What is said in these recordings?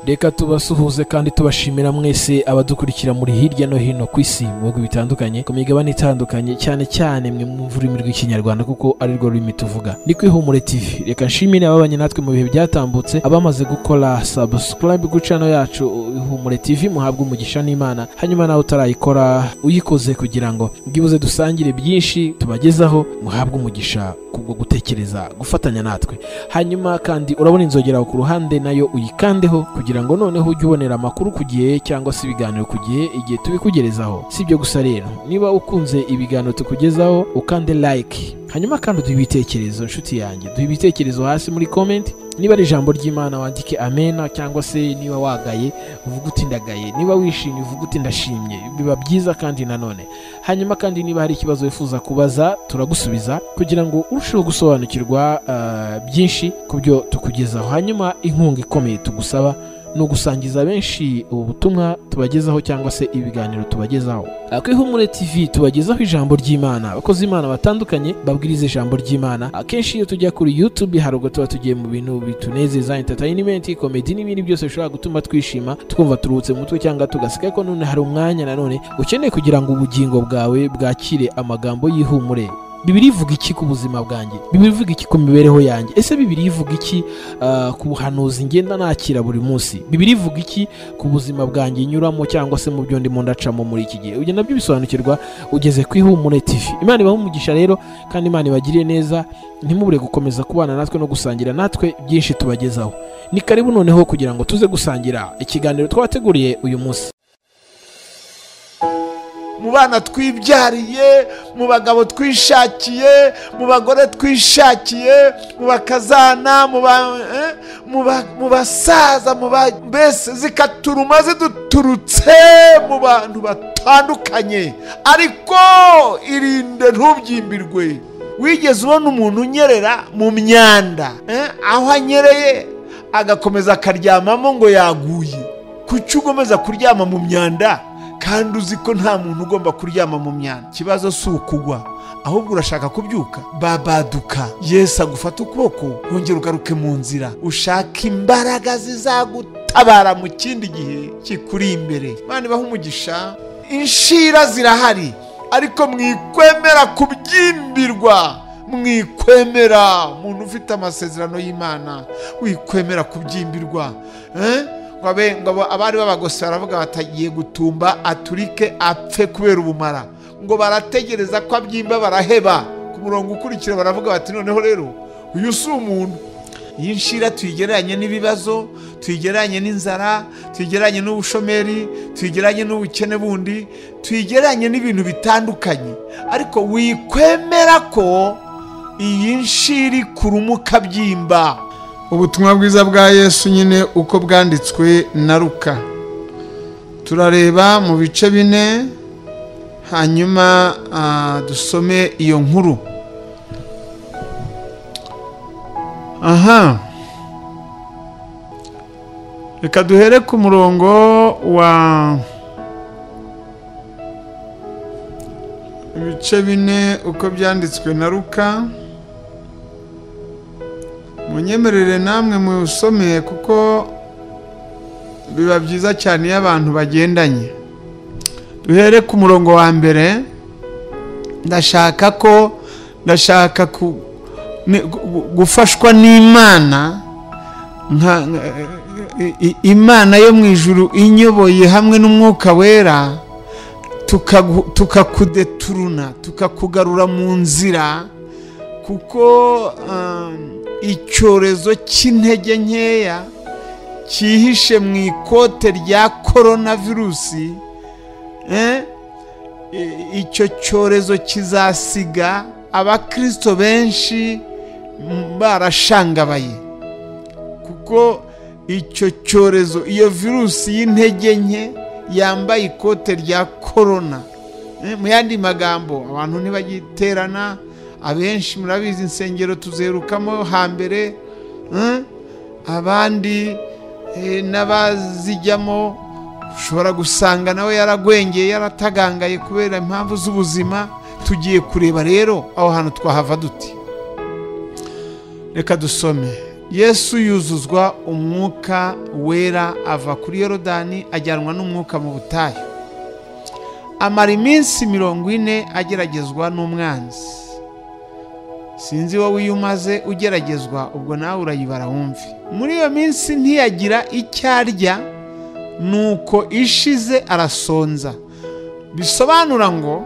Reka tubasuhuze kandi tubashimira mwese abadukurikira muri hirya no hino ku isi mu bihugu bitandukanye ku migabane itandukanye, cyane cyane mwe mwumva ururimi rw'ikinyarwanda kuko ari rwo rurimi tuvuga. Ni ku Ihumure TV. Reka nshimire ababanye natwe mu bihe byatambutse, abamaze gukora subscribe ku channel yacu Ihumure TV, muhabwe umugisha n'Imana. Hanyuma nawe utarayikora uyikoze kugira ngo bwibuze dusangire byinshi tubagezaho, muhabwe umugisha kubwo gutekereza gufatanya natwe. Hanyuma kandi urabona inzogera ku ruhande nayo uyikandeho kugira ngo noneho ujye ubonera amakuru ku gihe cyangwa se ibiganiro ku gihe igihe tubikugerezaho. Si ibyo gusa rero, niba ukunze ibiganiro tukugezaho ukande like, hanyuma kandi uduhe ibitekerezo. Nshuti yanjye, duhe ibitekerezo hasi muri comment. Niba ari ijambo ry'Imana wandike amena, cyangwa se niba wagaye uvuga uti ndagaye, niba wishimye uvuga uti ndashimye. Biba byiza kandi nanone. Hanyuma kandi niba hari ikibazo wifuza kubaza turagusubiza kugira ngo urusheho gusobanukirwa byinshi ku byo tukugezaho. Hanyuma inkunga ikomeye tugusaba no gusangiza benshi ubu butumwa tubagezaho cyangwa se ibiganiro tubagezaho. Ku Ihumure TV tubagezaho ijambo ry'Imana, abakozi Imana batandukanye babwiriza ijambo ry'Imana. Akenshi iyo tujya kuri YouTube hari ubwo tuba tugiye mu bintu bitunezeza, entertainment, comedy n'ibindi byose bishobora gutuma twishima twumva turuhutse mu mutwe cyangwa tugaseka. Ko none hari umwanya nanone ukeneye kugira ngo ubugingo bwawe bwakire amagambo y'ihumure. Bibiri ivuga iki ku buzima bwanjye? Bibiri ivuga iki ku mibereho yanjye? Ese Bibiri ivuga iki ku buhanuzi ngenda nakira buri munsi? Bibiri ivuga iki ku buzima bwanjye nyuramo cyangwa se mu byo ndimo ndacamo muri iki gihe? Ugenda nabyo bisobanukirwa ugeze ku Ihumure TV. Imana ibahe umugisha rero kandi Imana ibagiriye neza. Ntimubure gukomeza kubana natwe no gusangira natwe byinshi tubagezaho. Ni karibu noneho kugira ngo tuze gusangira ikiganiro twateguriye uyu munsi. Mu bana twibyariye, mu bagabo twishakiye, mu bagore twishakiye, mu bakazana, mu basaza, mbese zikaturuma ziduturutse mu bantu batandukanye. Ariko irinde ntubyimbirwe. Wigeze ubona umuntu unyerera mu myanda, aho anyereye agakomeza akaryamamo ngo yaguye? Kuki ugomeza kuryama mu myanda kandi uzi ko nta muntu ugomba kuryama mu myanda? Ikibazo si ukugwa, ahubwo urashaka kubyuka. Babaduka, Yesu agufata ukuboko wongera ugaruke mu nzira, ushaka imbaraga zizagutabara mu kindi gihe kikuri imbere. Imana ibahe umugisha. Inshira zirahari, ariko mwikwemera kubyimbirwa. Mwikwemera, umuntu ufite amasezerano y'Imana, wikwemera kubyimbirwa. Ngo abari b'abagose baravuga batagiye gutumba aturike apfe kubera ubumara. Ngo barategereza ko abyimba baraheba. Ku murongo ukurikira baravuga bati noneho rero uyu si umuntu. Iyi nshira tuyigereranye n'ibibazo, tuyigereranye n'inzara, tuyigereranye n'ubushomeri, tuyigereranye n'ubukene bundi, tuyigereranye n'ibintu bitandukanye. Ariko wikwemera ko iyi nshira ikurumuka byimba. Ubutumwa bwiza bwa Yesu nyine uko bwanditswe na Luka. Turareba mu bice 4, hanyuma dusome iyo nkuru. Reka duhere ku murongo wa ibice 4 uko byanditswe na Luka. Munyemerere namwe musomeye kuko biba byiza cyane iyo abantu bagendanye. Duhere ku murongo wa mbere. Ndashaka gufashwa n'Imana, Imana yo mu ijuru inyoboye hamwe n'Umwuka Wera, tukakudeturuna, tukakugarura mu nzira, kuko icyorezo cy'intege nkeya cyihishe mu ikote rya coronavirusi. Icyo cyorezo kizasiga abakristo benshi barashangabaye, kuko icyo cyorezo, iyo virusi y'intege nke yambaye ikote rya corona. Mu yandi magambo, abantu ntibagiterana. Abenshi murabizi insengero tuzerukamo hambere, abandi n'abazijyamo ushobora gusanga nawe yaragwengeye, yaratagangaye kubera impamvu z'ubuzima. Tugiye kureba rero aho hantu twahava duti. Reka dusome Yesu yuzuzwa umwuka wera, ava kuri Yorodani ajyanwa n'umwuka mu butayu, amara iminsi 40 ageragezwa n'umwanzi. Sinzi wowe iyo umaze ugeragezwa ubwo nawe urayibara wumve. Muri iyo minsi ntiyagira icyo arya, nuko ishize arasonza. Bisobanura ngo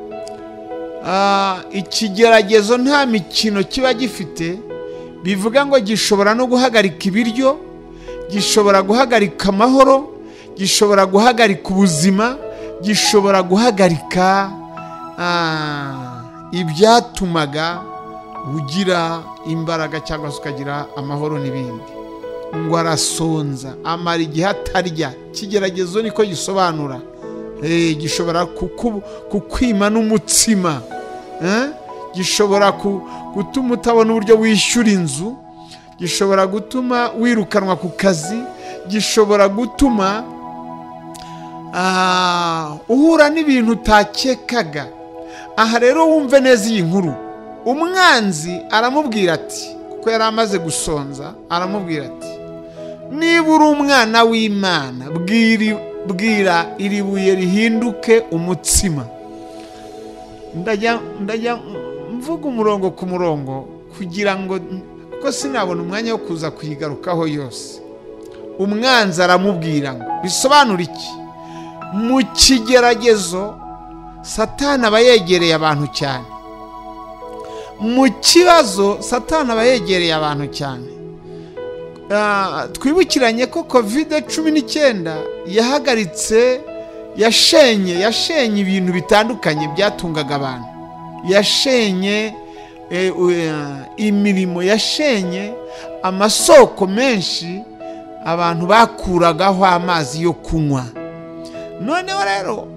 ikigeragezo nta mikino kiba gifite, bivuga ngo gishobora no guhagarika ibiryo, gishobora guhagarika amahoro, gishobora guhagarika ubuzima, gishobora guhagarika ibyatumaga ugira imbaraga cyangwa se ukagira amahoro n'ibindi. Ngo arasonza, amara igihe atarya. Ikigeragezo niko gisobanura. Gishobora kukwima n'umutsima, gishobora gutuma utabona uburyo wishyura inzu, gishobora gutuma wirukanwa ku kazi, gishobora gutuma uhura n'ibintu utakekaga. Aha rero wumve neza iyi nkuru. Umwanzi aramubwira ati, kuko yari amaze gusonza, aramubwira ati, niba uri umwana w'Imana, bwira iri buye rihinduke umutsima. Ndajya mvuga umurongo ku murongo kugira ngo, kuko sinabona umwanya wo kuza kuyigarukaho yose. Umwanzi aramubwira ngo, bisobanura iki? Mu kigeragezo Satani aba yegereye abantu cyane. Mu kibazo Satani aba yegereye abantu cyane. Twibukiranye ko COVID-19 yahagaritse, yashenye ibintu bitandukanye byatungaga abantu, yashenye imirimo, yashenye amasoko menshi abantu bakuragaho amazi yo kunywa. Noneho rero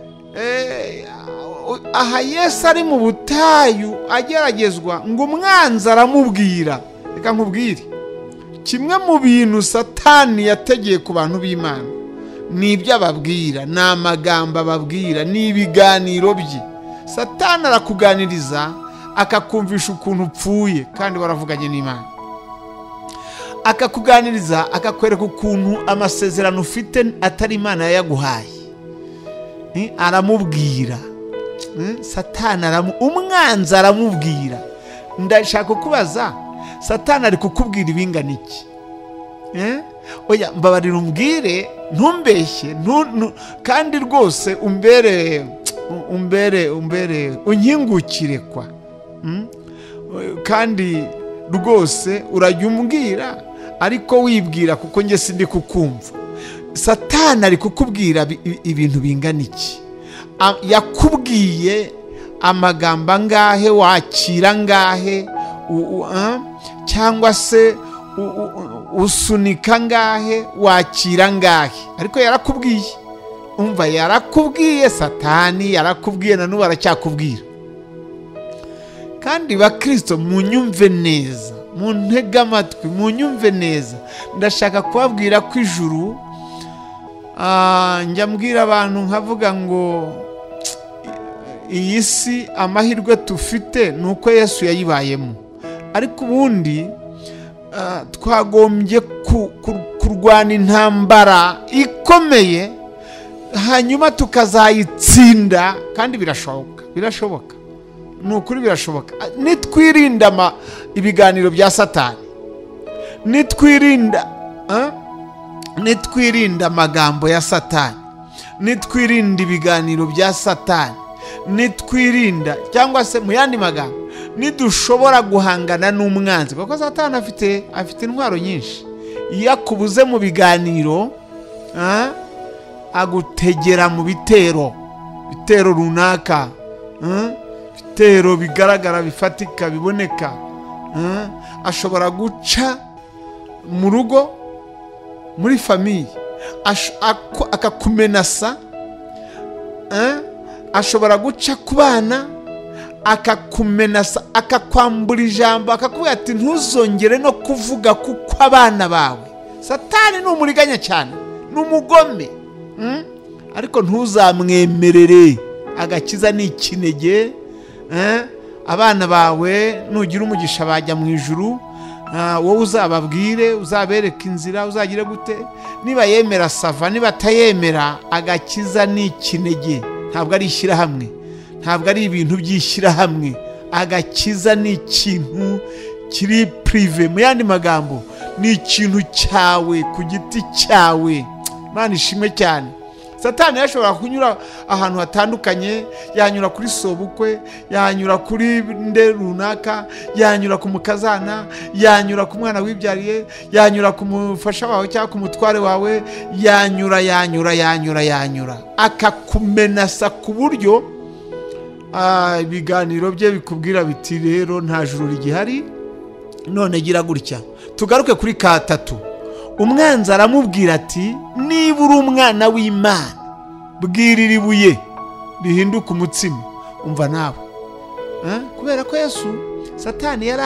aha Yesu ari mu butayu ageragezwa, ngo umwanzi aramubwira. Reka nkubwire, kimwe mu bintu Satani yategeye ku bantu b'Imana ni ibyo ababwira, ni amagambo ababwira, ni ibiganiro bye. Satani arakuganiriza akakumvisha ukuntu upfuye kandi waravuganye n'Imana, akakuganiriza akakwereka ukuntu amasezerano ufite atari Imana yayaguhaye. Aramubwira, Satani umwanzi aramubwira. Ndashaka kubaza, Satani ari kukubwira ibingana iki? Oya, mbabarira umbwire, ntumbeshye, kandi rwose umbere unkingukire kwa. Kandi rwose urajya umbwira, ariko wibwira, kuko nge sindi kukumva. Satani ari kukubwira ibintu bingana iki? Yakubwiye amagambo angahe, wakira ngahe, cyangwa se usunika ngahe, wakira ngahe? Ariko yarakubwiye. Umva, yarakubwiye. Satani yarakubwiye, na n'ubu aracyakubwira. Kandi bakristo, munyumve neza, muntege amatwi, munyumve neza. Ndashaka kubabwira ko ijuru, njya mbwira abantu nkavuga ngo iyi si amahirwe tufite nuko Yesu yayibayemo, ariko ubundi twagombye kurwana intambara ikomeye, hanyuma tukazayitsinda. Kandi birashoboka, ni ukuri birashoboka. Nitwirinda ibiganiro bya Satani, nitwirinda amagambo ya Satani, nitwirinda ibiganiro bya Satani, nitwirinda, cyangwa se mu yandi magambo, nidushobora guhangana n'umwanzi, kuko Satani afite intwaro nyinshi. Iyo akubuze mu biganiro, agutegera mu bitero runaka, bitero bigaragara, bifatika, biboneka. Ashobora guca mu rugo, muri famiye, akakumenasa. Ashobora guca ku bana, akakumenasa, akakwambura ijambo, akakubwira ati ntuzongere no kuvuga kuko abana bawe. Satani ni umuriganya cyane, ni umugome, ariko ntuzamwemerere. Agakiza ni ikinege. Abana bawe nugira umugisha bajya mu ijuru, wowe uzababwire, uzabereka inzira, uzagire gute. Niba yemera sava, niba atayemera, agakiza ni ikinege, ntabwo ari ishyirahamwe, ntabwo ari ibintu by'ishyirahamwe. Agakiza ni ikintu kiri prive, mu yandi magambo ni ikintu cyawe ku giti cyawe. Imana ishimwe cyane. Satani yashobora kunyura ahantu hatandukanye, yanyura kuri sobukwe, yanyura kuri nde runaka, yanyura ku mukazana, yanyura ku mwana wibyariye, yanyura ku mufasha wawe cyangwa ku mutware wawe, yanyura akakumenasa ku buryo ibiganiro bye bikubwira biti rero nta juru rigihari, none gira gutya. Tugaruke kuri katatu. Umwanzi aramubwira ati, niba uri umwana w'Imana, bwirira ibuye rihinduka umutsima. Umva nawe, kubera ko Satani yari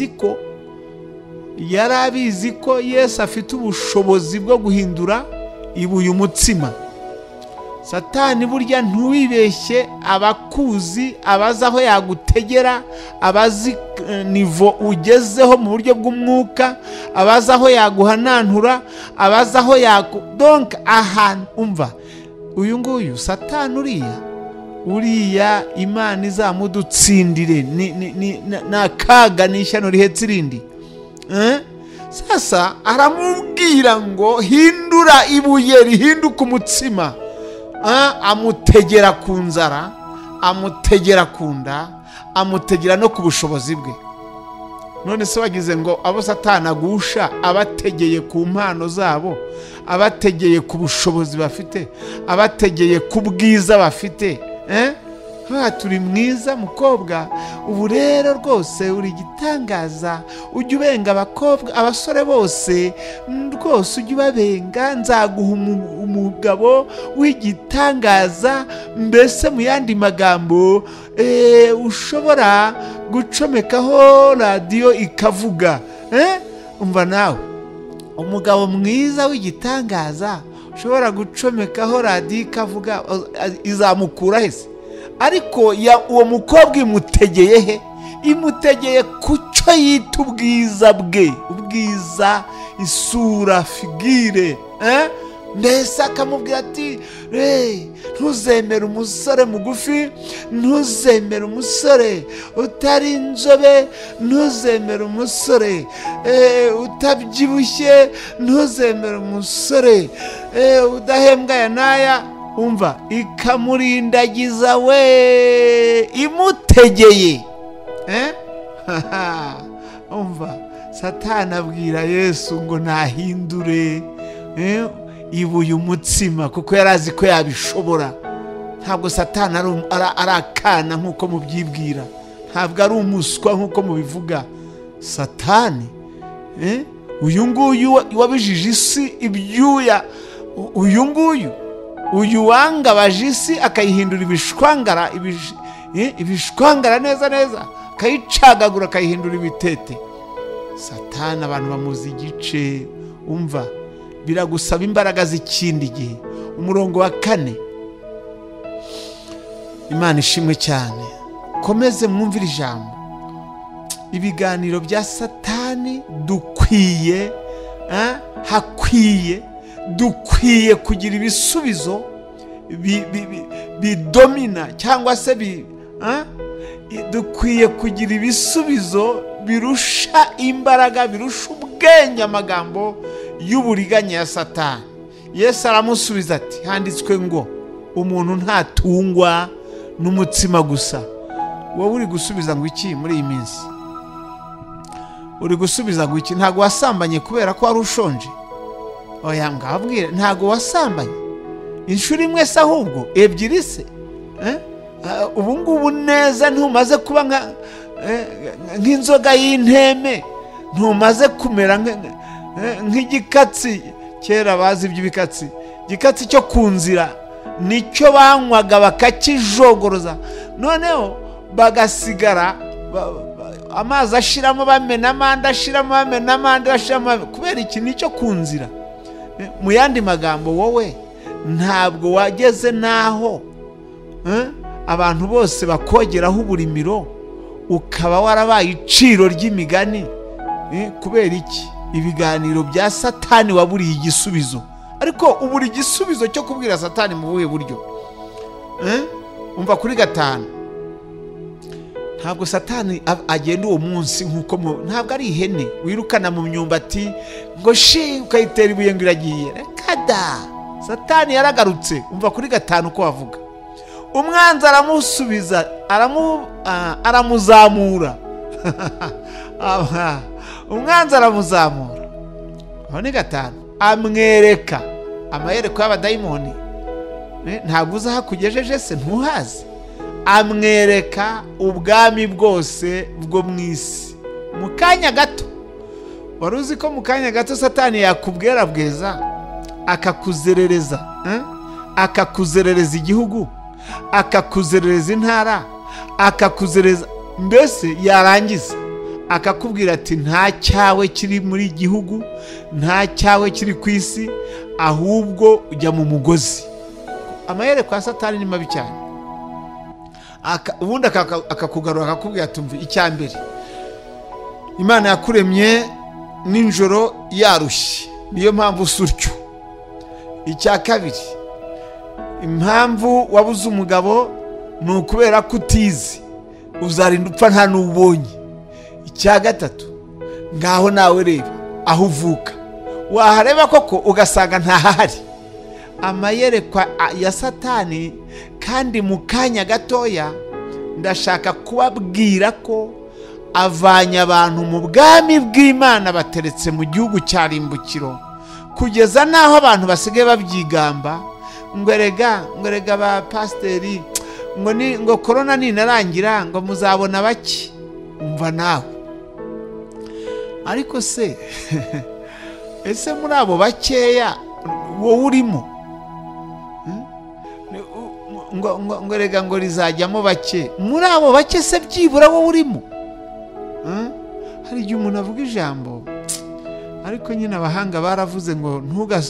abizi ko Yesu afite ubushobozi bwo guhindura ibuye umutsima. Satani burya ntuwibeshye, abakuzi, abazi aho yagutegera, abazi nivo ugezeho mu buryo bw'umwuka, abazi aho yaguhanantura, abazi aho donc ahantu. Umva, uyu nguyu Satani uriya Imana izamudutsindire, ni akaga, ni ishyano rihetse irindi. Sasa aramubwira ngo hindura ibuye rihinduka umutsima. Amutegera ku nzara, amutegera ku nda, amutegera no ku bushobozi bwe. None se wagize ngo abo Satani agusha abategeye ku mpano zabo, abategeye ku bushobozi bafite, abategeye ku bwiza bafite. Turi mwiza mukobwa, ubu rero rwose uri igitangaza, ujye ubenga abakobwa, abasore bose rwose ujye ubabenga, nzaguha umugabo w'igitangaza. Mbese mu yandi magambo ushobora gucomekaho radiyo ikavuga. Umva nawe, umugabo mwiza w'igitangaza ushobora gucomekaho radiyo ikavuga, izamukura hese? Ariko uwo mukobwa imutegeye he? Imutegeye ku cyo yita ubwiza bwe, ubwiza, isura, figire. Mbese akamubwira ati, ntuzemere umusore mugufi, ntuzemere umusore utari inzobe, ntuzemere umusore utabyibushye, ntuzemere umusore udahembwa aya n'aya. Umva, ikamurindagiza we, imutegeye. Umva, Satani abwira Yesu ngo nahindure ibuye umutsima, kuko yari azi ko yabishobora. Ntabwo Satani ari akana nk'uko mubyibwira, ntabwo ari umuswa nk'uko mubivuga. Satani uyu nguyu wabijije isi ibyuya, uyu wangabaje isi akayihindura ibishwangara neza neza, akayicagagura akayihindura ibitete. Satani abantu bamuzi igice. Umva, biragusaba imbaraga z'ikindi gihe. Umurongo wa 4. Imana ishimwe cyane. Komeze mwumvire ijambo. Ibiganiro bya Satani dukwiye kugira ibisubizo bidomina, cyangwa se dukwiye kugira ibisubizo birusha imbaraga, birusha ubwenge amagambo y'uburiganya ya Satani. Yesu aramusubiza ati, handitswe ngo umuntu ntatungwa n'umutsima gusa. Wowe uri gusubiza ngo iki muri iyi minsi? Uri gusubiza ngo iki? Ntago wasambanye kubera ko wari ushonje? Oya, ngabwire, ntago wasambanye inshuro imwe se, ahubwo ebyiri se. Ubu ngubu neza ntumaze kuba nk'inzoga y'inteme, ntumaze kumera nk'igikatsi. Kera bazi iby'ibikatsi, igikatsi cyo ku nzira nicyo banywaga bakakijogoroza, noneho bagasigara amazi ashiramo bamena amande, ashiramo bamena amande, ashiramo. Kubera iki? Nicyo ku nzira. Mu yandi magambo, wowe ntabwo wageze naho abantu bose bakogeraho uburimiro, ukaba warabaye iciro ry'imigani. kubera iki? Ibiganiro bya Satani waburiye igisubizo. Ariko ubura igisubizo cyo kubwira Satani mu buhe buryo? Umva kuri 5. Ntabwo Satani agenda uwo munsi nkuko ntabwo ari ihene wirukana mu myumbati ngo shi ukayitera ibuye ngo iragiye. Kada, Satani yaragarutse. Umva kuri 5 uko bavuga. Umwanzi aramusubiza, aramuzamura. Umwanzi aramuzamura. Aho ni 5. Amwereka amayereko y'abadayimoni. Ntabwo uza hakugejeje se, ntuhazi. Amwereka ubwami bwose bwo mu isi mu kanya gato. Wari uzi ko mu kanya gato Satani yakubwera bweza akakuzerereza, akakuzerereza igihugu, akakuzerereza intara, akakuzereza, mbese yarangiza akakubwira ati nta cyawe kiri muri igihugu, nta cyawe kiri ku isi, ahubwo ujya mu mugozi. Amayereko ya Satani ni mabi cyane. Ubundi akakugarura akakubwira ati umva, icyambere Imana yakuremye ninjoro yarushye, niyo mpamvu usutyo. Icya kabiri, impamvu wabuze umugabo ni ukubera ko utizi, uzarinda upfa nta n'ubonye. Icya gatatu, ngaho nawe reba aho uvuka, wahareba koko ugasanga ntahari. Amayerekwa ya Satani kandi mu kanya gatoya ndashaka kubabwira ko avanya abantu mu bwami bw'Imana bateretse mu gihugu cya rimbukiro, kugeza naho abantu basigaye babyigamba ngo erega ba pasiteri ngo korona ninarangira ngo muzabona bake. Umva nawe, ariko se ese muri abo bakeya wowe urimo? ngo erega ngo rizajyamo bake. Muri abo bake se byibura wowe urimo? Hari igihe umuntu avuga ijambo ariko nyine abahanga baravuze ngo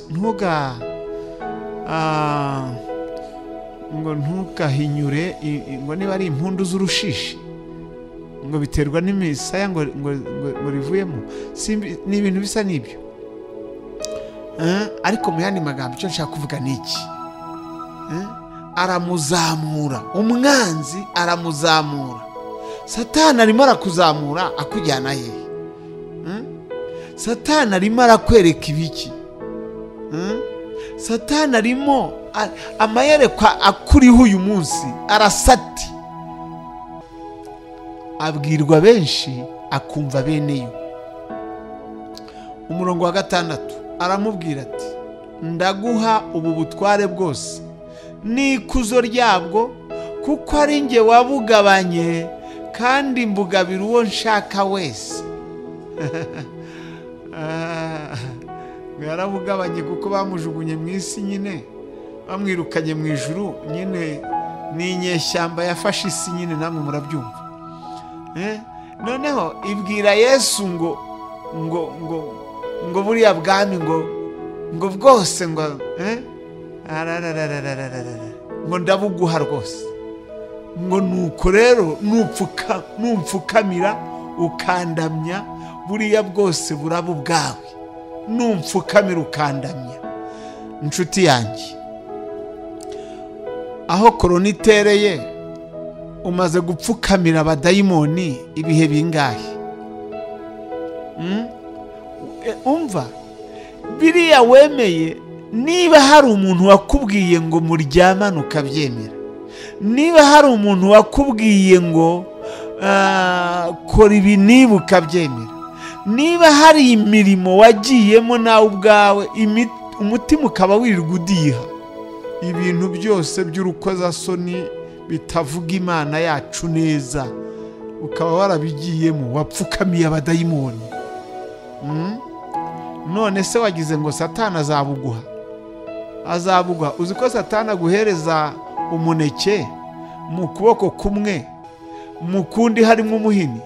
ntugahinyure, ngo niba ari impundu z'urushishi ngo biterwa n'imisaya ngo rivuyemo. Ni ibintu bisa n'ibyo. Ariko mu yandi magambo icyo nshaka kuvuga ni iki? Aramuzamura, umwanzi aramuzamura. Satani arimo arakuzamura akujyana he? Satani arimo arakwereka ibiki? Satani arimo amayerekwa akuriho uyu munsi arasati. Abwirwa benshi akumva beneyo. Umurongo wa 6 aramubwira ati ndaguha ubu butware bwose n'ikuzo ryabwo, kuko ari nge wabugabanye kandi mbugabira uwo nshaka wese. Yarabugabanye kuko bamujugunye mu isi, nyine bamwirukanye mu ijuru, nyine ni inyeshyamba yafashe isi, nyine namwe murabyumva. Noneho ibwira Yesu ngo buriya bwami ngo bwose ngo ndabuguha rwose. Ngo nuko rero numfukamira ukandamya, buriya bwose buraba ubwawe. Numfukamira ukandamya. Inshuti yanjye, aho korona itereye umaze gupfukamira abadayimoni ibihe bingahe? Umva, biriya wemeye, niba hari umuntu wakubwiye ngo muryamane ukabyemera, niba hari umuntu wakubwiye ngo kora ibi niba ukabyemera, niba hari imirimo wagiyemo nawe ubwawe umutima ukaba wirirwa udiha, ibintu byose by'urukozasoni bitavuga Imana yacu neza, ukaba warabigiyemo, wapfukamiye abadayimoni. None se wagize ngo Satani azabuguha? Azabuguha. Uzi ko Satani aguhereza umuneke mu kuboko kumwe, mu kundi harimo umuhini?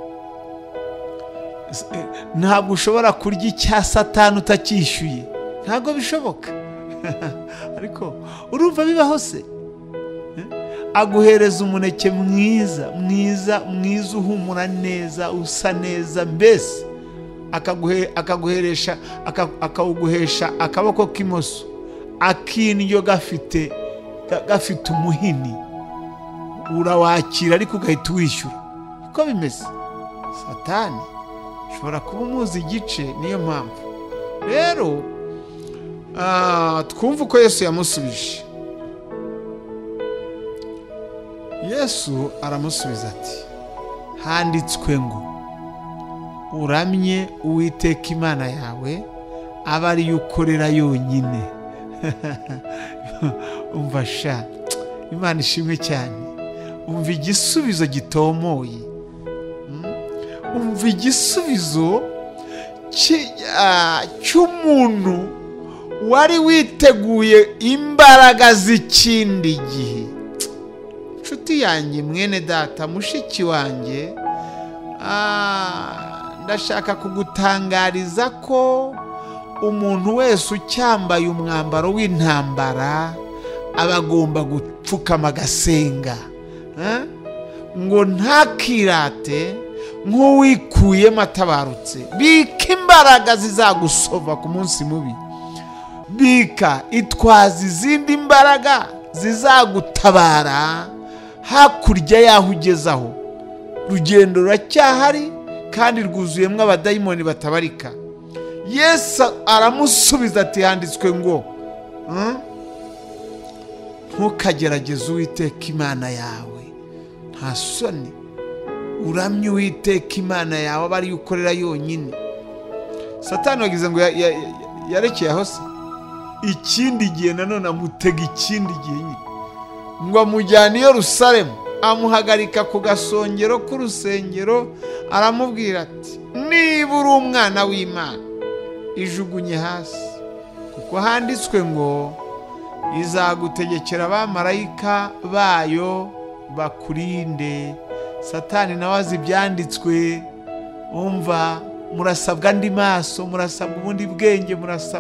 Ntabwo ushobora kurya icya Satani utacyishyuye, ntabwo bishoboka. Ariko urumva bibaho se? Aguhereza umuneke mwiza uhumura neza, usa neza, mbese akawuguhesha akaboko k'imoso, ak'indyo gafite umuhini, urawakira ariko ugahita uwishyura. Uko bimeze Satani ushobora kuba umuzi igice. Niyo mpamvu rero twumva uko Yesu yamusubije. Yesu aramusubiza ati, handitswe ngo uramye Uwiteka Imana yawe, abe ariyo ukorera yonyine. Umva sha, Imana ishimwe cyane. Umva igisubizo gitomoye, umva igisubizo cy'umuntu wari witeguye imbaraga z'ikindi gihe. Nshuti yanjye, mwene data, mushiki wanjye, ndashaka kugutangariza ko umuntu wese ucyambaye umwambaro w'intambara aba agomba gupfukama agasenga, ngo ntakirate nk'uwikuyemo atabarutse. Bika imbaraga zizagusova ku munsi mubi, bika itwaza izindi mbaraga zizagutabara hakurya y'aho ugezaho. Urugendo ruracyahari kandi rwuzuyemo abadayimoni batabarika. Yesu aramusubiza ati, handitswe ngo ntukagerageze Uwiteka Imana yawe. Nta soni, uramye Uwiteka Imana yawe, aba ariyo ukorera yonyine. Satani wagize ngo yarekeye aho se? Ikindi gihe nanone amutega ikindi gihe nyine, ngo amujyane i Yerusalemu, amuhagarika ku gasongero k'urusengero, aramubwira ati, niba uri umwana w'Imana ijugunye hasi, kuko handitswe ngo izagutegekera abamarayika bayo bakurinde. Satani nawe azi ibyanditswe. Umva, murasabwa andi maso, murasabwa ubundi bwenge,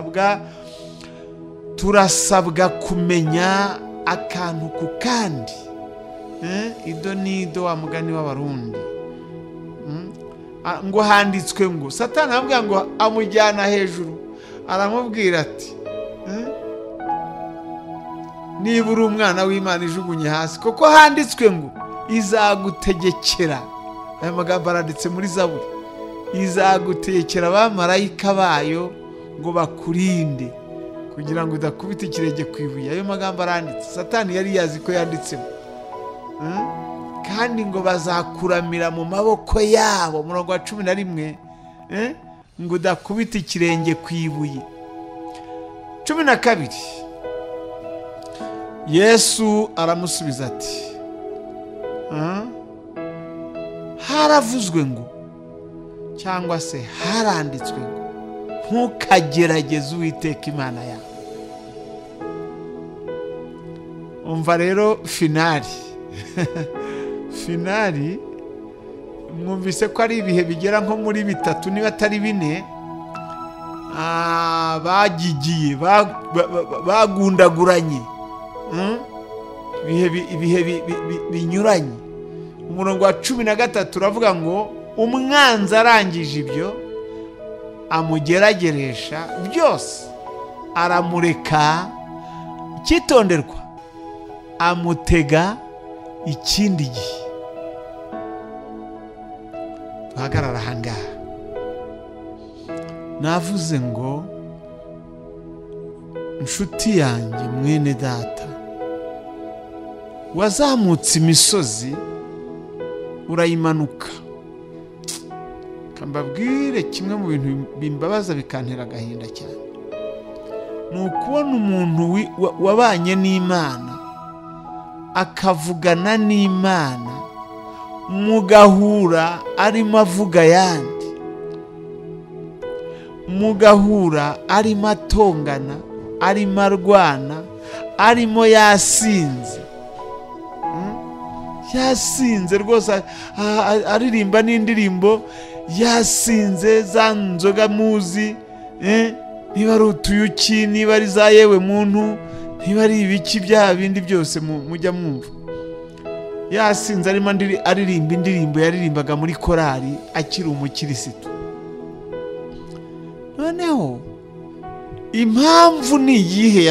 turasabwa kumenya akantu ku kandi. Ido nido wa mugani w'Abarundi. Ngo handitswe ngo, Satani aramubwira ngo amujyana hejuru, aramubwira ati, niba uri umwana w'Imana ijugunye hasi, kuko handitswe ngo izagutegekera. Aya magambo aranditse muri Zaburi, izagutegekera abamarayika bayo ngo bakurinde, kugira ngo udakubita ikirenge ku ibuye. Ayo magambo aranditse, Satani yari yazi ko yanditsemo. Kandi ngo bazakuramira mu maboko yabo, murongo wa 11, ngo udakubita ikirenge ku ibuye. 12, Yesu aramusubiza ati, haravuzwe ngo, cyangwa se haranditswe ngo, ntukagerageze Uwiteka Imana yawe. Umva rero finali, mwumvise ko ari ibihe bigera nko muri 3 niba atari 4, bagigiye bagundaguranye, ibihe binyuranye. Umurongo wa 13 uravuga ngo, umwanzi arangije ibyo amugerageresha byose, aramureka, icyitonderwa, amutega ikindi gihe. Tuhagarara ahangaha. Navuze ngo, nshuti yanjye, mwene data, wazamutse imisozi urayimanuka. Kambabwire, kimwe mu bintu bimbabaza bikantera agahinda cyane, ni ukubona umuntu wabanye n'Imana, akavugana n'Imana, mugahura arimo avuga yandi, mugahura arimo atongana, arimo arwana, arimo yasinze, rwose, aririmba n'indirimbo yasinze, za nzoga muzi, niba ari utuyuki, niba ari za yewe muntu, niba ari ibiki bya bindi byose mujya mwumva. Yasinze arimo aririmba indirimbo yaririmbaga muri korali akiri umukirisitu. impamvu ni iyihe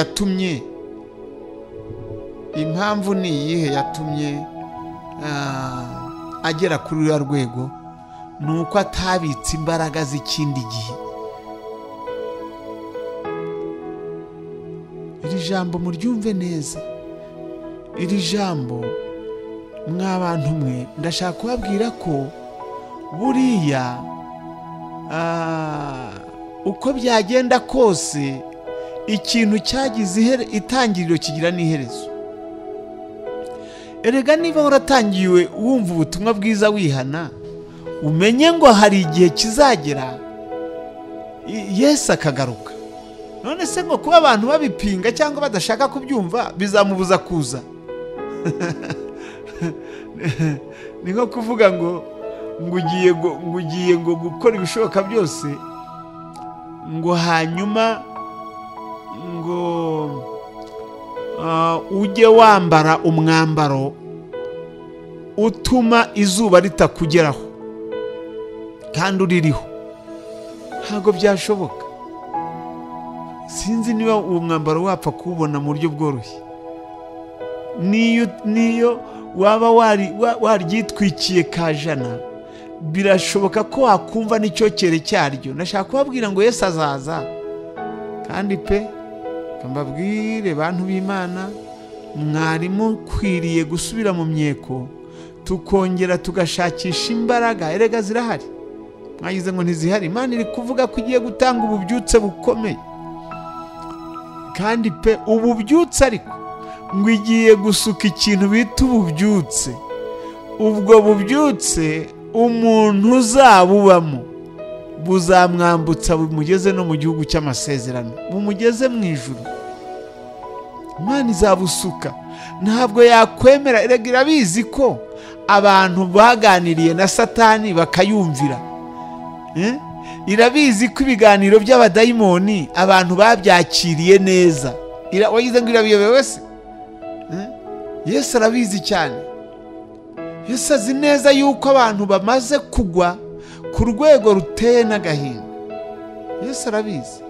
yatumye agera kuri uriya rwego? ni uko atabitse imbaraga z'ikindi gihe. iri jambo muryumve neza. iri jambo mw'abantu mwe ndashaka kubabwira ko buriya uko byagenda kose ikintu cyagize itangiriro kigira n'iherezo. erega niba waratangiwe wumva ubutumwa bwiza wihana, umenye ngo hari igihe kizagera Yesu akagaruka. none se ngo kuba abantu babipinga cyangwa badashaka kubyumva bizamubuza kuza? ni nko kuvuga ngo ugiye gukora ibishoboka byose ngo hanyuma ngo ujye wambara umwambaro utuma izuba ritakugeraho kandi uririho. ntabwo byashoboka. sinzi niba uwo mwambaro wapfa kuwubona mu buryo bworoshye. niyo waba waryitwikiye kajana, birashoboka ko wakumva n'icyokere cyaryo. nashaka kubabwira ngo Yesu azaza, kandi pe mbabwire bantu b'Imana, mwarimu kwiriye gusubira mu myeko tukongera tugashakisha imbaraga. erega zirahari. mwagize ngo ntizihari? Imana iri kuvuga ko igiye gutanga ububyutse bukomeye, kandi pe ububyutse ariko ngo igiye gusuka ikintu bita ububyutse. ubwo bubyutse umuntu uzabubamo buzamwambutsa bumugeze no mu gihugu cy'amasezerano, bumugeze mu ijuru. Imana izabusuka. ntabwo yakwemera. erega irabizi ko abantu baganiriye na Satani bakayumvira. irabizi ko ibiganiro by'abadayimoni abantu babyakiriye neza. wagize ngo irabiyobewe se? Yesu arabizi cyane. Yesu azi neza yuko abantu bamaze kugwa ku rwego ruteye n'agahinda. Yesu arabizi.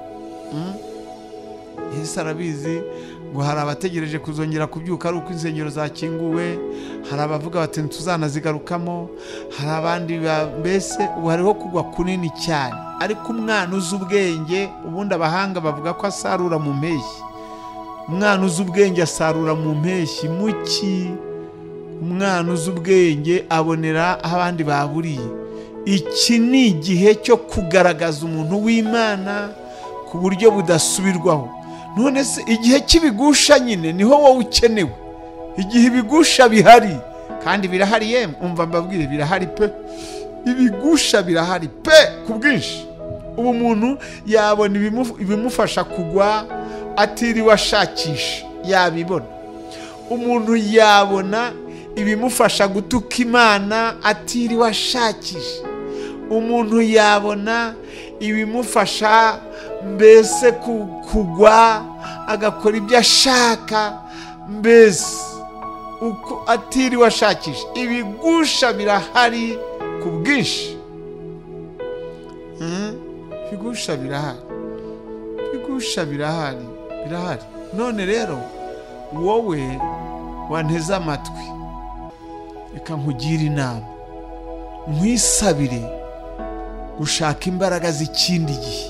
Yesu arabizi ngo hari abategereje kuzongera kubyuka ari uko insengero zakinguwe, hari abavuga bati tuzanazigarukamo, hari abandi mbese ubu hariho kugwa kunini cyane. ariko umwana uzi ubwenge, ubundi abahanga bavuga ko asarura mu mpeshyi. umwana uzi ubwenge asarura mu mpeshyi. muki umwana uzi ubwenge abonera aho abandi baburiye. iki ni igihe cyo kugaragaza umuntu w'Imana ku buryo budasubirwaho. none se igihe cy'ibigusha nyine niho wowe ukenewe. igihe ibigusha bihari, kandi birahari. yemwe umva mbabwire, birahari pe. ibigusha birahari pe ku bwinshi. ubu umuntu yabona ibimufasha kugwa atiriwe ashakisha, yabibona. umuntu yabona ibimufasha gutuka Imana atiriwe ashakisha. umuntu yabona ibimufasha mbese kugwa agakora ibyo ashaka mbese uko atiriwe ashakisha. ibigusha birahari ku bwinshi. ibigusha birahari. ibigusha birahari. none rero wowe wanteze amatwi, reka nkugire inama, nkwisabire gushaka imbaraga z'ikindi gihe.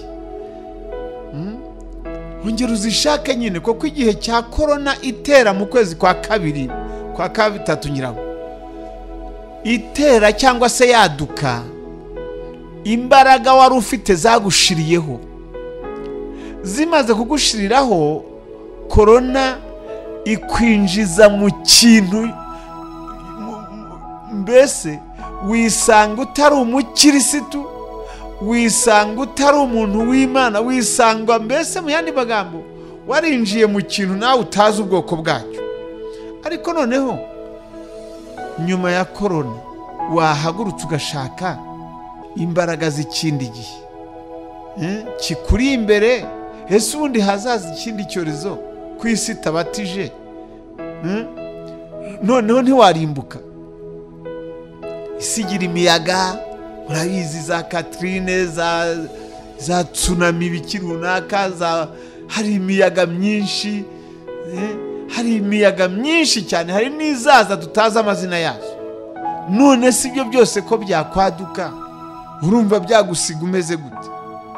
ongera uzishake nyine, kuko igihe cya korona itera mu kwezi kwa kabiri, kwa gatatu nyiraho, itera cyangwa se yaduka, imbaraga wari ufite zagushiriyeho. zimaze kugushiriraho, korona ikwinjiza mu kintu mbese wisanga utari umukirisitu, wisanga utari umuntu w'Imana, wisanga mbese mu yandi magambo warinjiye mu kintu nawe utazi ubwoko bwacyo. ariko noneho nyuma ya korona wahagurutse ugashaka imbaraga z'ikindi gihe kikuri imbere. ese ubundi hazaza ikindi cyorezo ku isi itabatije? noneho ntiwarimbuka. isi igira imiyaga, murabizi, za Katrine, za za tsunami ibiki runaka, hari imiyaga myinshi, hari imiyaga myinshi cyane, hari n'izaza tutazi amazina yazo. None si ibyo byose ko byakwaduka, urumva byagusiga umeze gute?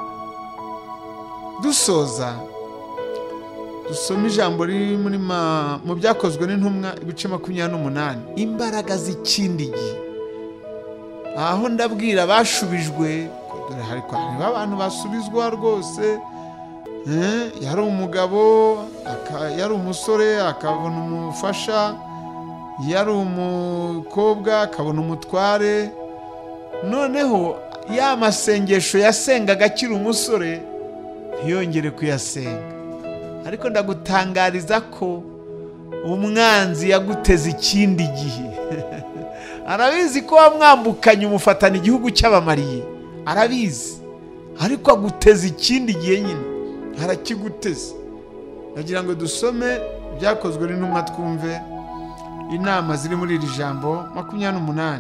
Dusoza dusoma ijambo riri mu byakozwe n'intumwa ibice 28, imbaraga z'ikindi gihe. Aho ndabwira bashubijwe, dore hari abantu basubizwa rwose. Yari umugabo, yari umusore akabona umufasha, yari umukobwa akabona umutware. Noneho ya masengesho yasengaga akiri umusore ntiyongere kuyasenga. Ariko ndagutangariza ko umwanzi yaguteze ikindi gihe. Arabizi ko wamwambukanye umufatana igihugu cy'abamariye, arabizi, ariko aguteze ikindi gihe nyine, harakiguteze. Nagira ngo dusome byakozwe n'intumwa twumve inama ziri muri iri jambo 28.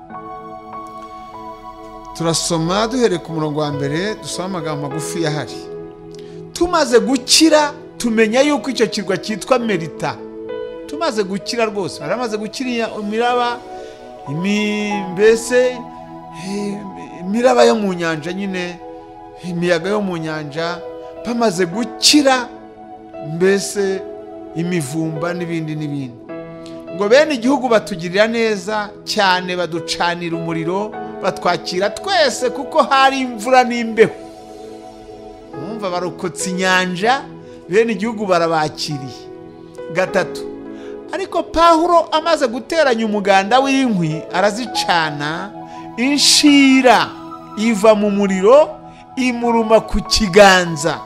Turasoma duhereye ku murongo wa mbere, dusoma amagambo magufi yahari. Tumaze gukira tumenya yuko icyo kirwa cyitwa Merita. Tumaze gukira rwose, baramaze gukira imiraba, mbese imiraba yo mu nyanja nyine, imiyaga yo mu nyanja, bamaze gukira mbese imivumba n'ibindi n'ibindi. Ngo bene igihugu batugirira neza cyane, baducanira umuriro, batwakira twese kuko hari imvura n'imbeho. Mwumva barokotse inyanja, bene igihugu barabakiriye. 3, ariko Pawulo amaze guteranya umuganda w'inkwi arazicana, inshira iva mu muriro imuruma ku kiganza.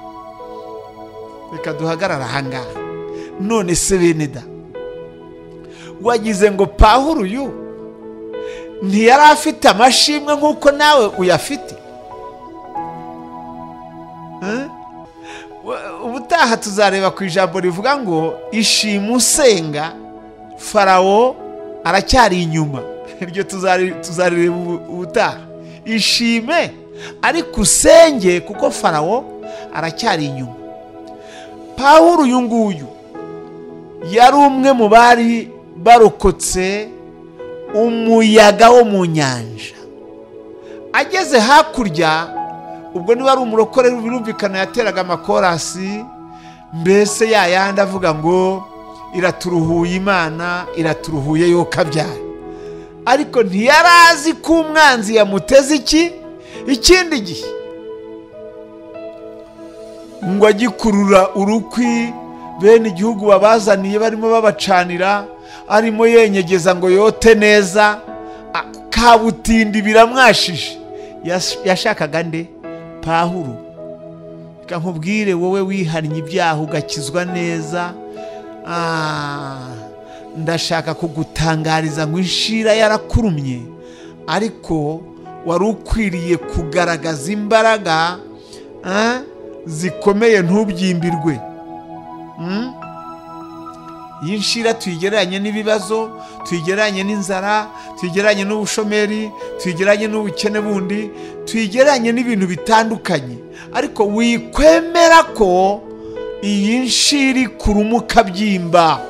Reka duhagarara ahangaha. None se bene da, wagize ngo Pawulo uyu ntiyari afite amashimwe nk'uko nawe uyafite? Ubutaha tuzareba ku ijambo rivuga ngo ishima usenga, Farawo aracyari inyuma. Iryo tuzareba ubutaha. Ishime ariko usenge kuko Farawo aracyari inyuma. Pawulo uyu nguyu yari umwe mu bari barokotse umuyaga wo mu nyanja. Ageze hakurya, ubwo niba ari umurokore birumvikana yateraga amakorasi, mbese yayandi avuga ngo iraturuhuye Imana, iraturuhuye yo kabyara. Ariko ntiyarazi ko umwanzi yamuteze ikindi gihe. Ngo agikurura urukwi bene igihugu babazaniye barimo babacanira, arimo yenyegeza ngo yote neza, kabutindi biramwashije. Yashakaga nde? Pawulo. Reka nkubwire wowe wihannye ibyaha ugakizwa neza, ndashaka kugutangariza ngo inshira yarakurumye, ariko wari ukwiriye kugaragaza imbaraga zikomeye, ntubyimbirwe. Iyi nshira tuyigereranye n'ibibazo, tuyigereranye n'inzara, tuyigereranye n'ubushomeri, tuyigereranye n'ubukene bundi, tuyigereranye n'ibintu bitandukanye. Ariko wikwemera ko iyi nshira ikuruma ukabyimba.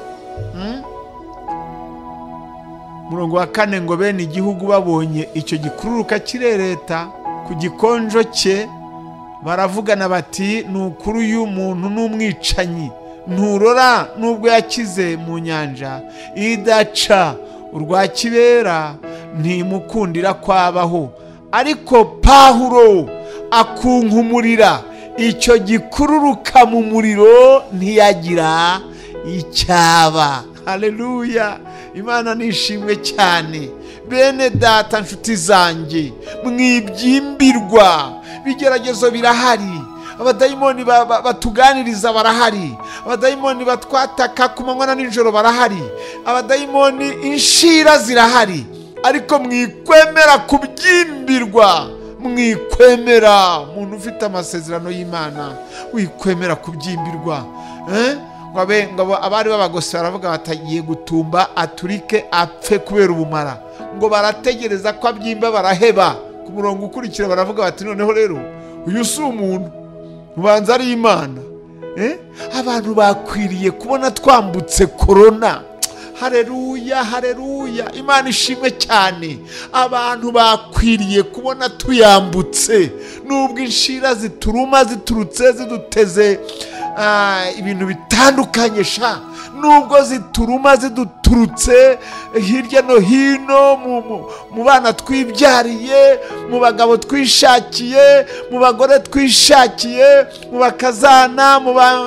Murongo wa 4, ngo bene igihugu babonye icyo gikururuka kirereta ku gikonjo cye, baravugana bati nukuri uyu muntu n'umwicanyi, nturora nubwo yakize mu nyanja idaca urwa kibera, ntimukundira kwabaho. Ariko Pawulo akunkumurira icyo gikururuka mu muriro, ntiyagira icyaba. Haleluya, Imana nishimwe cyane. Bene data nshuti zanjye, mwibyimbirwa, bigeragezo birahari, abadayimoni batuganiriza barahari, abadayimoni batwataka ku manywa na nijoro barahari, abadayimoni inshira zirahari. Ariko mwikwemera kubyimbirwa, mwikwemera umuntu ufite amasezerano y'Imana, wikwemera kubyimbirwa. Ngo abari babagose baravuga batagiye gutumba aturike apfe kubera ubumara. Ngo barategereza ko abyimba baraheba. Ku murongo ukurikira baravuga bati noneho rero uyu si umuntu, ubanza ari Imana. Abantu bakwiriye kubona twambutse korona. Haleluya, haleluya, Imana ishimwe cyane. Abantu bakwiriye kubona tuyambutse, nubwo inshira zituruma ziturutse ziduteze ibintu bitandukanye nubwo zituruma ziduturutse hirya no hino, mu bana twibyariye, mu bagabo twishakiye, mu bagore twishakiye, mu bakazana,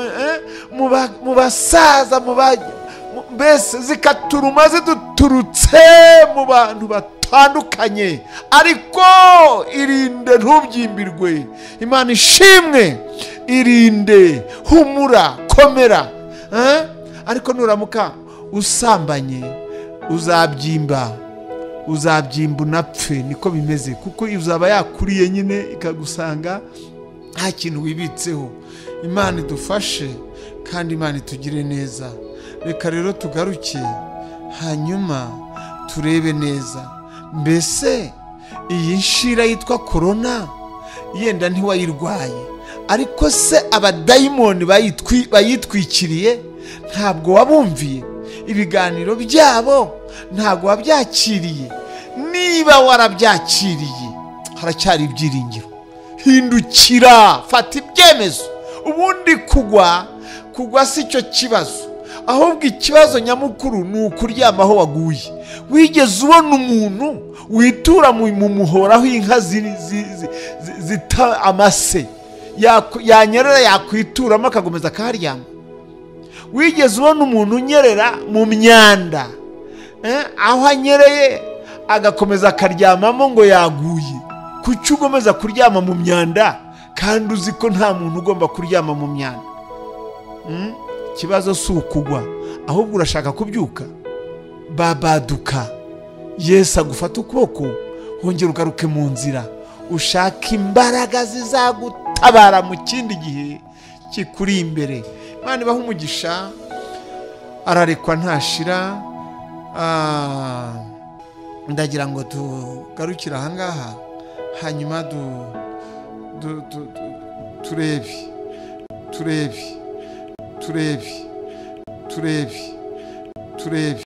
mu basaza, mbese zikaturuma ziduturutse mu bantu batandukanye. Ariko irinde, ntubyimbirwe. Imana ishimwe, irinde, humura, komera. Ariko nuramuka usambanye uzabyimba unapfe. Niko bimeze, kuko uzaba yakuriye nyine ikagusanga nta kintu wibitseho. Imana idufashe kandi Imana itugire neza. Reka rero tugaruke, hanyuma turebe neza, mbese iyi nshira yitwa korona yenda ntiwayirwaye, ariko se abadayimoni bayitwikiriye ntabwo wabumviye, ibiganiro byabo ntabwo wabyakiriye. Niba warabyakiriye haracyari ibyiringiro. Hindukira, fata ibyemezo. Ubundi kugwa si cyo kibazo, ahubwo ikibazo nyamukuru ni ukuryamaho waguye. Wigeze ubona umuntu witura mu muhoraho inka zita amase, yanyerera yakwituramo akagomeza akaharyama? Wigeze ubona umuntu unyerera mu myanda, aho anyereye agakomeza akaryamamo ngo yaguye? Kuki ugomeza kuryama mu myanda kandi uzi ko nta muntu ugomba kuryama mu myanda? Ikibazo si ukugwa, ahubwo urashaka kubyuka. Babaduka, Yesu agufata ukuboko, hongera ugaruke mu nzira, ushaka imbaraga zizagutabara mu kindi gihe kikuri imbere. Imana ibaha umugisha. Ararekwa ntashira. Ndagira ngo tugarukire ahangaha, hanyuma turebe